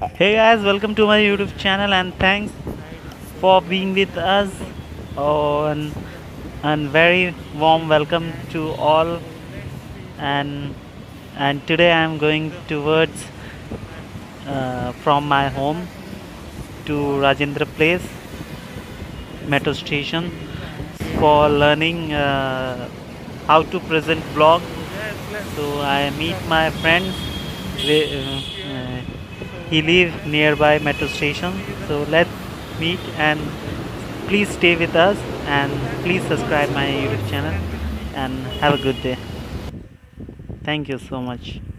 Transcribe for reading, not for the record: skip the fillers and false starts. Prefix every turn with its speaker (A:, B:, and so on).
A: Hey guys, welcome to my YouTube channel and thanks for being with us. And very warm welcome to all. And today I am going towards from my home to Rajendra Place metro station for learning how to present blog. So I meet my friends. He live nearby metro station. So let's meet and please stay with us and please subscribe my YouTube channel and have a good day. Thank you so much.